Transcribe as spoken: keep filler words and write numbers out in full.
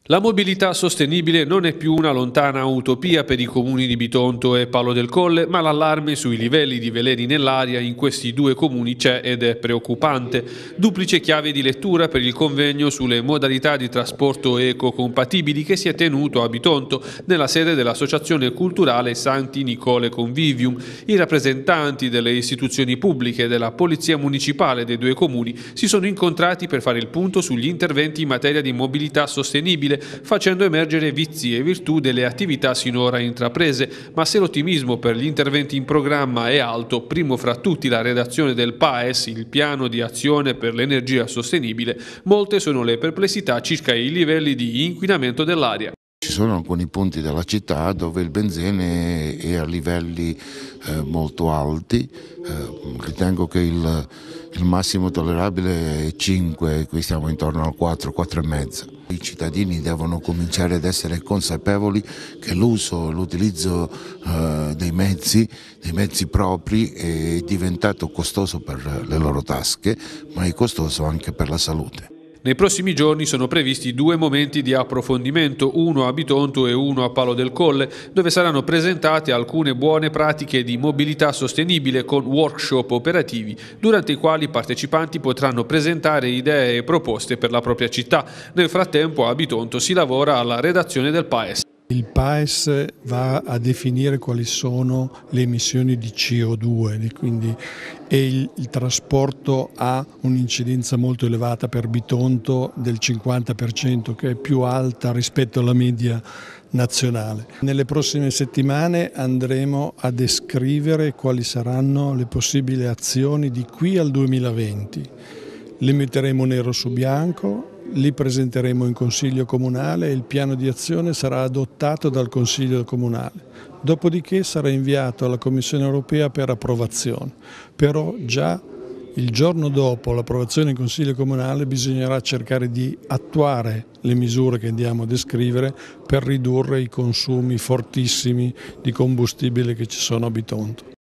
La mobilità sostenibile non è più una lontana utopia per i comuni di Bitonto e Palo del Colle, ma l'allarme sui livelli di veleni nell'aria in questi due comuni c'è ed è preoccupante. Duplice chiave di lettura per il convegno sulle modalità di trasporto ecocompatibili che si è tenuto a Bitonto nella sede dell'Associazione Culturale Santi Nicole Convivium. I rappresentanti delle istituzioni pubbliche e della Polizia Municipale dei due comuni si sono incontrati per fare il punto sugli interventi in materia di mobilità sostenibile, facendo emergere vizi e virtù delle attività sinora intraprese, ma se l'ottimismo per gli interventi in programma è alto, primo fra tutti la redazione del P A E S, il piano di azione per l'energia sostenibile, molte sono le perplessità circa i livelli di inquinamento dell'aria. Ci sono alcuni punti della città dove il benzene è a livelli eh, molto alti, eh, ritengo che il, il massimo tollerabile è cinque, qui stiamo intorno al quattro, quattro e mezzo. I cittadini devono cominciare ad essere consapevoli che l'uso, l'utilizzo eh, dei mezzi, dei mezzi propri è diventato costoso per le loro tasche, ma è costoso anche per la salute. Nei prossimi giorni sono previsti due momenti di approfondimento, uno a Bitonto e uno a Palo del Colle, dove saranno presentate alcune buone pratiche di mobilità sostenibile con workshop operativi, durante i quali i partecipanti potranno presentare idee e proposte per la propria città. Nel frattempo a Bitonto si lavora alla redazione del P A E S. Il P A E S va a definire quali sono le emissioni di C O due, quindi e il, il trasporto ha un'incidenza molto elevata per Bitonto del cinquanta per cento, che è più alta rispetto alla media nazionale. Nelle prossime settimane andremo a descrivere quali saranno le possibili azioni di qui al duemilaventi. Le metteremo nero su bianco, li presenteremo in Consiglio Comunale e il piano di azione sarà adottato dal Consiglio Comunale. Dopodiché sarà inviato alla Commissione Europea per approvazione. Però già il giorno dopo l'approvazione in Consiglio Comunale bisognerà cercare di attuare le misure che andiamo a descrivere per ridurre i consumi fortissimi di combustibile che ci sono a Bitonto.